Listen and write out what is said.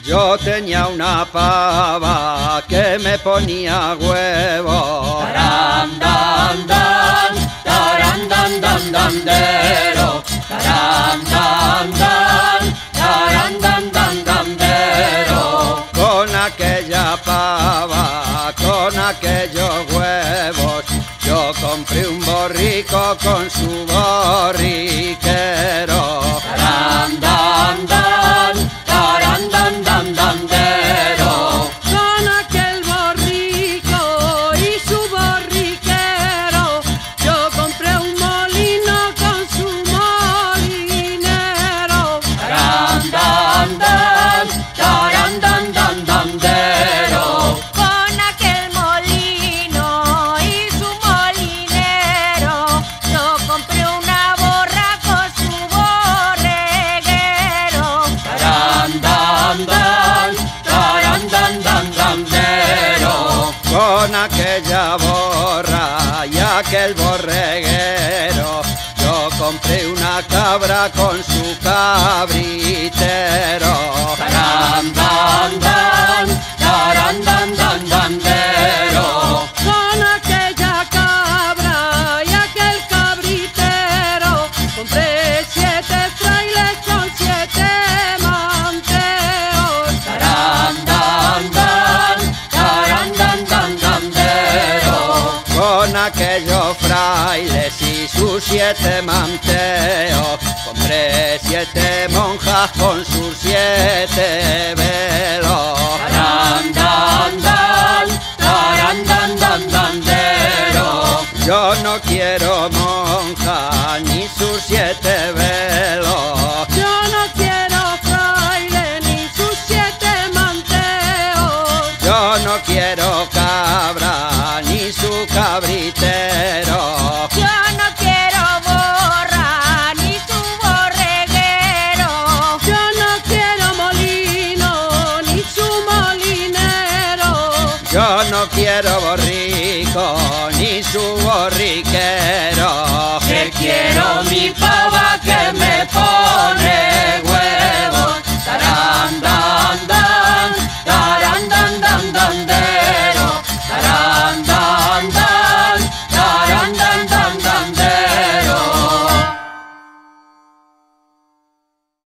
Yo tenía una pava que me ponía huevos. Taran, dan, dan, taran, dan, dan, dandero. Taran, dan, dan, taran, dan, dan, dandero. Con aquella pava, con aquellos huevos, yo compré un borrico con su borriquero. Taran, dan, dan, taran, dan, dan, dandero. Con aquel borrico y su borriquero, yo compré un molino con su molinero. Taran, dan, dan, taran, dan, dan, dandero. Con aquel molino y su molinero, yo compré una borra con su borreguero. Taran, dan, dan, taran, dan, dan, dandero. Con aquella borra y aquel borreguero, yo compré una cabra con su cabritero. Taran, dan, dan, taran, dan, dan, dandero. Con aquella cabra y aquel cabritero, compré 7 frailes con 7 manteos. Taran, dan, dan, taran, dan, dan, dandero. Con aquellos frailes y sus 7 manteos, compré 7 monjas con sus 7 velos. Taran, dan, dan, taran, dan, dan, dandero. Yo no quiero monja ni sus 7 velos. Yo no quiero fraile ni sus 7 manteos. Yo no quiero cabra ni su cabritero. Yo no quiero borra ni su borreguero. Yo no quiero molino ni su molinero. Yo no quiero borrico ni su borriquero. Que quiero mi padre.